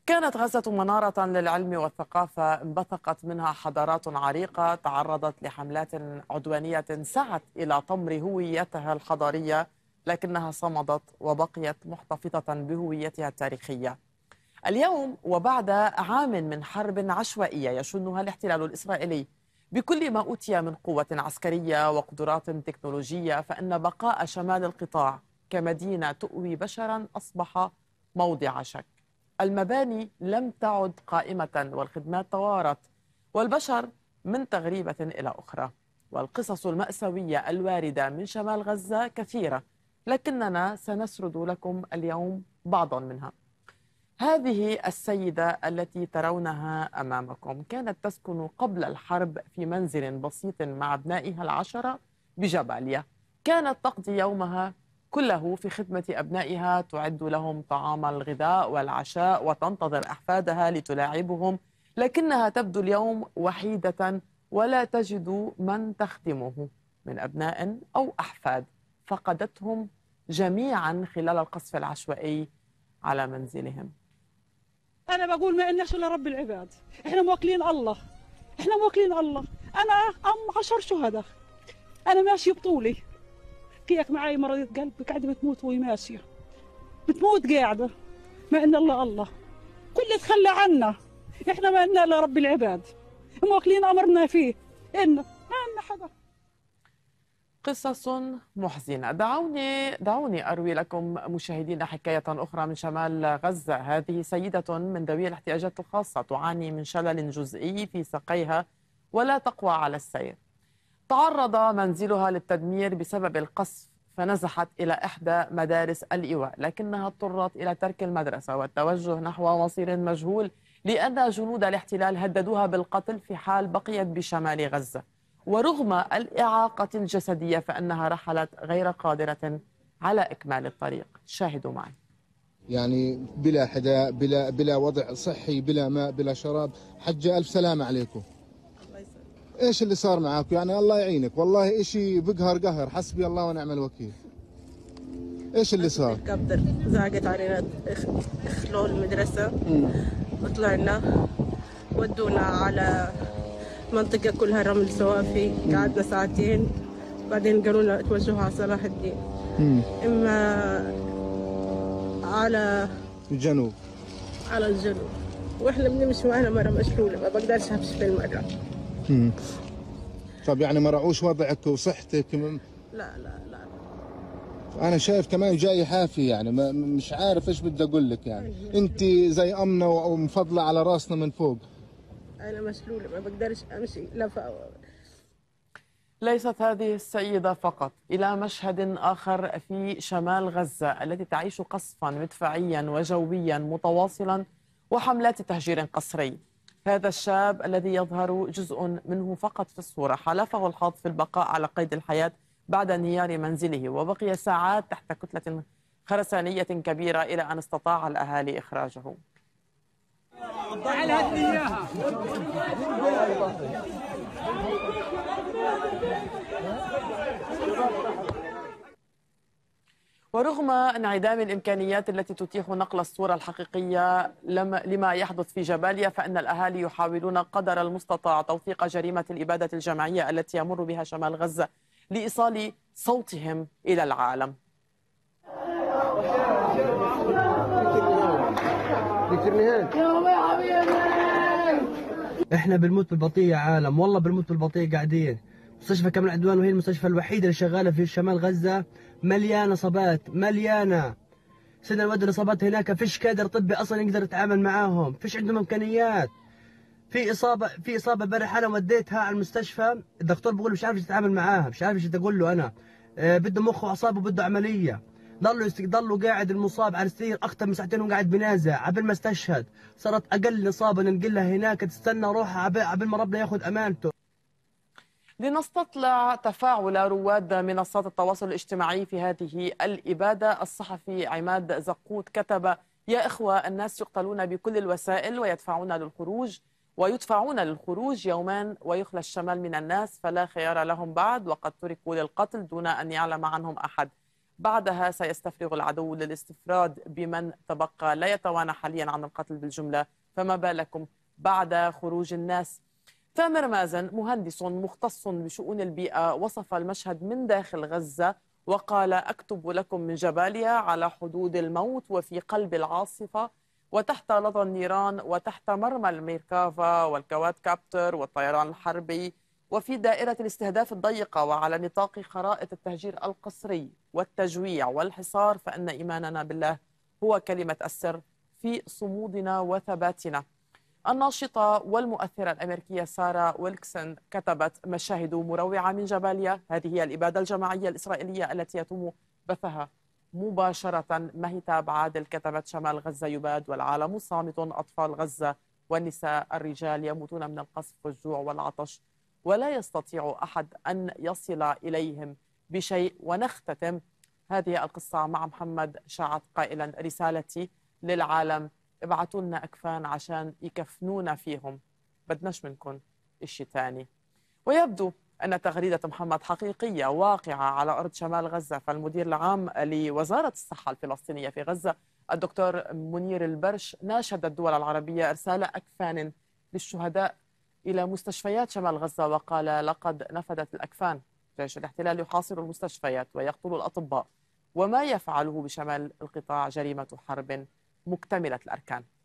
كانت غزة منارة للعلم والثقافة انبثقت منها حضارات عريقة تعرضت لحملات عدوانية سعت إلى طمر هويتها الحضارية، لكنها صمدت وبقيت محتفظة بهويتها التاريخية. اليوم وبعد عام من حرب عشوائية يشنها الاحتلال الإسرائيلي بكل ما أوتي من قوة عسكرية وقدرات تكنولوجية، فإن بقاء شمال القطاع كمدينة تؤوي بشرا أصبح موضع شك. المباني لم تعد قائمة والخدمات توارت، والبشر من تغريبة إلى أخرى. والقصص المأساوية الواردة من شمال غزة كثيرة، لكننا سنسرد لكم اليوم بعضا منها. هذه السيدة التي ترونها أمامكم كانت تسكن قبل الحرب في منزل بسيط مع أبنائها العشرة بجباليا. كانت تقضي يومها كله في خدمة أبنائها، تعد لهم طعام الغذاء والعشاء وتنتظر أحفادها لتلاعبهم، لكنها تبدو اليوم وحيدة ولا تجد من تخدمه من أبناء أو أحفاد. فقدتهم جميعا خلال القصف العشوائي على منزلهم. أنا بقول ما إلناش إلا رب العباد، إحنا موكلين الله، إحنا موكلين الله. أنا أم 10 شهداء، أنا ماشية بطولي، كيك معي مريض قلب قاعدة بتموت وهي ماشية، بتموت قاعدة، ما إن الله كل تخلى عنا، إحنا ما إلنا إلا رب العباد، موكلين أمرنا فيه، إن ما إلنا حدا. قصص محزنة. دعوني أروي لكم مشاهدين حكاية أخرى من شمال غزة. هذه سيدة من ذوي الاحتياجات الخاصة تعاني من شلل جزئي في ساقيها ولا تقوى على السير. تعرض منزلها للتدمير بسبب القصف، فنزحت إلى إحدى مدارس الإيواء، لكنها اضطرت إلى ترك المدرسة والتوجه نحو مصير مجهول، لأن جنود الاحتلال هددوها بالقتل في حال بقيت بشمال غزة. ورغم الإعاقة الجسدية فإنها رحلت غير قادرة على إكمال الطريق. شاهدوا معي. يعني بلا حذاء، بلا وضع صحي، بلا ماء، بلا شراب. حجة ألف سلامة عليكم. ايش اللي صار معاكم؟ يعني الله يعينك، والله اشي بقهر قهر، حسبي الله ونعم الوكيل. ايش اللي صار؟ الكبتر زعقت علينا خلول المدرسة وطلعنا ودونا على منطقة كلها رمل صوافي، قعدنا ساعتين بعدين قالوا لنا توجهوا على صلاح الدين، إما على الجنوب، على الجنوب، واحنا بنمشي معنا مرة مشلولة، ما بقدرش امشي في المرة. طب يعني ما رعوش وضعك وصحتك؟ لا لا لا، انا شايف كمان جاي حافي، يعني مش عارف ايش بدي اقول لك. يعني انت زي امنه ومفضله على راسنا من فوق. انا مشلولة ما بقدرش امشي ليست هذه السيدة فقط. إلى مشهد آخر في شمال غزة التي تعيش قصفا مدفعيا وجويا متواصلا وحملات تهجير قسري. هذا الشاب الذي يظهر جزء منه فقط في الصورة حالفه الحظ في البقاء على قيد الحياة بعد انهيار منزله، وبقي ساعات تحت كتلة خرسانية كبيرة إلى أن استطاع الأهالي إخراجه. ورغم انعدام الإمكانيات التي تتيح نقل الصورة الحقيقية لما يحدث في جباليا، فإن الأهالي يحاولون قدر المستطاع توثيق جريمة الإبادة الجماعية التي يمر بها شمال غزة لإيصال صوتهم إلى العالم. احنا بنموت بالبطيء يا عالم، والله بنموت بالبطيء قاعدين. مستشفى كامل عدوان وهي المستشفى الوحيدة اللي شغالة في شمال غزة مليانة إصابات، مليانة. سنة الود الإصابات هناك فيش كادر طبي أصلا يقدر يتعامل معاهم، فيش عندهم إمكانيات. في إصابة امبارح أنا وديتها على المستشفى، الدكتور بيقول مش عارف يتعامل معاها، مش عارف ايش أقول له أنا. بده مخ وأعصاب وبده عملية. ضلوا قاعد المصاب على السرير أكثر من ساعتين وقاعد بنازع عبل ما استشهد. صارت أقل إصابة ننقلها هناك تستنى روحها عبل ما ربنا ياخذ أمانته. لنستطلع تفاعل رواد منصات التواصل الاجتماعي في هذه الإبادة، الصحفي عماد زقوت كتب: يا إخوة، الناس يقتلون بكل الوسائل ويدفعون للخروج يومان ويخلى الشمال من الناس، فلا خيار لهم بعد، وقد تركوا للقتل دون أن يعلم عنهم أحد. بعدها سيستفرغ العدو للاستفراد بمن تبقى، لا يتوانى حاليا عن القتل بالجملة، فما بالكم بعد خروج الناس. تامر مازن مهندس مختص بشؤون البيئة وصف المشهد من داخل غزة وقال: أكتب لكم من جباليا على حدود الموت وفي قلب العاصفة وتحت لظى النيران وتحت مرمى الميركافا والكوادكابتر والطيران الحربي وفي دائرة الاستهداف الضيقة وعلى نطاق خرائط التهجير القسري والتجويع والحصار، فإن إيماننا بالله هو كلمة السر في صمودنا وثباتنا. الناشطة والمؤثرة الأمريكية سارة ويلكسون كتبت: مشاهد مروعة من جباليا، هذه هي الإبادة الجماعية الإسرائيلية التي يتم بثها مباشرة. مهتاب عادل كتبت: شمال غزة يباد والعالم صامت، أطفال غزة والنساء الرجال يموتون من القصف والجوع والعطش ولا يستطيع أحد أن يصل إليهم بشيء. ونختتم هذه القصة مع محمد شاعت قائلا: رسالتي للعالم، ابعتوا لنا أكفان عشان يكفنونا فيهم، بدناش منكم إشي تاني. ويبدو أن تغريدة محمد حقيقية واقعة على أرض شمال غزة. فالمدير العام لوزارة الصحة الفلسطينية في غزة الدكتور منير البرش ناشد الدول العربية إرسال أكفان للشهداء إلى مستشفيات شمال غزة، وقال: لقد نفذت الأكفان، جيش الاحتلال يحاصر المستشفيات ويقتل الأطباء، وما يفعله بشمال القطاع جريمة حرب مكتملة الأركان.